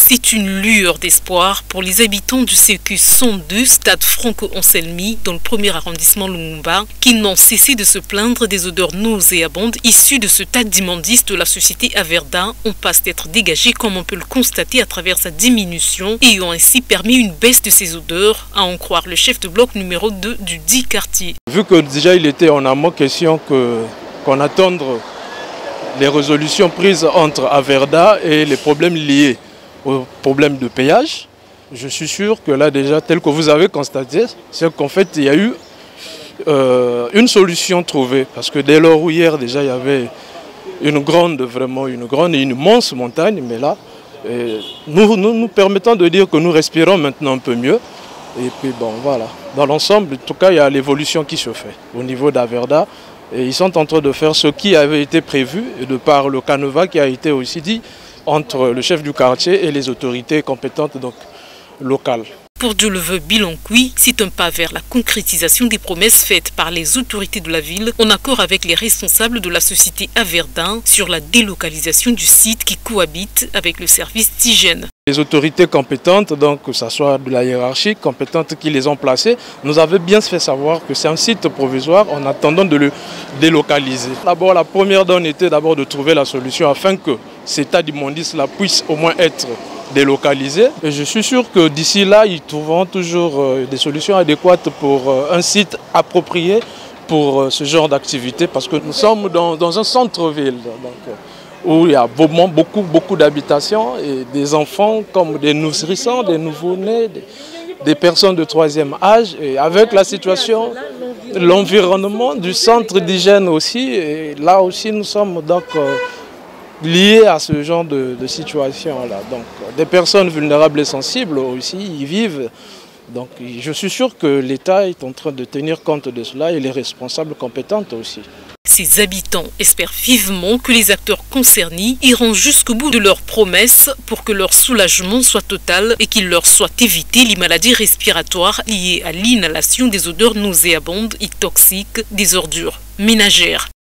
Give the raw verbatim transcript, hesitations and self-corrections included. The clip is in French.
C'est une lueur d'espoir pour les habitants du C Q cent deux, stade Franco-Anselmi, dans le premier arrondissement Lumumba, qui n'ont cessé de se plaindre des odeurs nauséabondes issues de ce tas d'immondices de la société Averda. On passe d'être dégagé, comme on peut le constater à travers sa diminution, et ont ainsi permis une baisse de ces odeurs, à en croire le chef de bloc numéro deux du dit quartier. Vu que déjà il était en amont question que, qu'on attende les résolutions prises entre Averda et les problèmes liés au problème de péage, je suis sûr que là déjà, tel que vous avez constaté, c'est qu'en fait il y a eu euh, une solution trouvée. Parce que dès lors où hier déjà il y avait une grande, vraiment une grande et une immense montagne, mais là, et nous, nous nous permettons de dire que nous respirons maintenant un peu mieux. Et puis bon voilà, dans l'ensemble, en tout cas il y a l'évolution qui se fait au niveau d'Averda. Et ils sont en train de faire ce qui avait été prévu, et de par le canevas qui a été aussi dit entre le chef du quartier et les autorités compétentes donc, locales. Pour Dieu le veut Bilonkwi, c'est un pas vers la concrétisation des promesses faites par les autorités de la ville en accord avec les responsables de la société Averdin sur la délocalisation du site qui cohabite avec le service d'hygiène. Les autorités compétentes, donc que ce soit de la hiérarchie compétente qui les ont placées, nous avaient bien fait savoir que c'est un site provisoire en attendant de le délocaliser. D'abord, la première donne était d'abord de trouver la solution afin que cet tas d'immondices-là puisse au moins être délocalisé. Et je suis sûr que d'ici là, ils trouveront toujours des solutions adéquates pour un site approprié pour ce genre d'activité, parce que nous sommes dans, dans un centre-ville où il y a beaucoup, beaucoup, beaucoup d'habitations et des enfants comme des nourrissons, des nouveau-nés, des, des personnes de troisième âge. Et avec la situation, l'environnement du centre d'hygiène aussi, et là aussi nous sommes donc liés à ce genre de, de situation-là. Donc, des personnes vulnérables et sensibles aussi y vivent. Donc, je suis sûr que l'État est en train de tenir compte de cela et les responsables compétents aussi. Ces habitants espèrent vivement que les acteurs concernés iront jusqu'au bout de leurs promesses pour que leur soulagement soit total et qu'il leur soit évité les maladies respiratoires liées à l'inhalation des odeurs nauséabondes et toxiques des ordures ménagères.